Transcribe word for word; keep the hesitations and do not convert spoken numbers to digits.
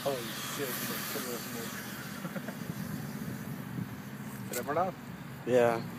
Holy shit, some of this Did I burn off? Yeah.